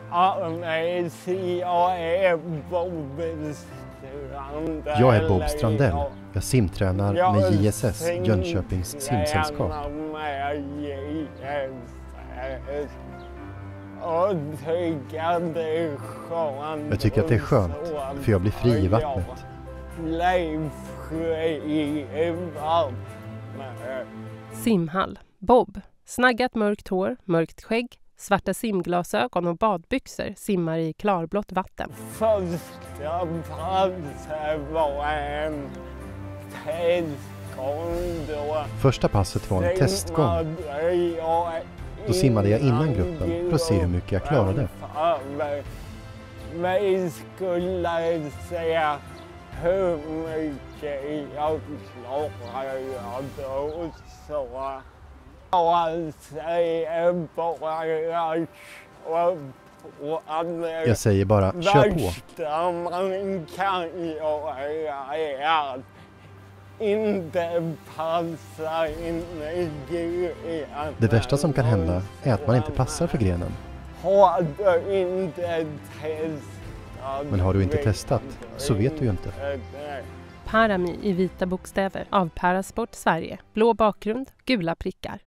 Jag är Bob Strandell. Jag simtränar med JSS, Jönköpings simsällskap. Jag tycker att det är skönt, för jag blir fri i vattnet. Simhall. Bob. Snaggat mörkt hår, mörkt skägg, svarta simglasögon och badbyxor simmar i klarblått vatten. Första passet var en testgång då. Första passet var en testgång. Då simmade jag innan gruppen för att se hur mycket jag klarade. Vi skulle se hur mycket jag klarade och så. Jag säger bara, kör på. Värsta man kan göra är att inte passa in i grenen. Det värsta som kan hända är att man inte passar för grenen. Har du inte testat? Men har du inte testat så vet du ju inte. Parami i vita bokstäver av Parasport Sverige. Blå bakgrund, gula prickar.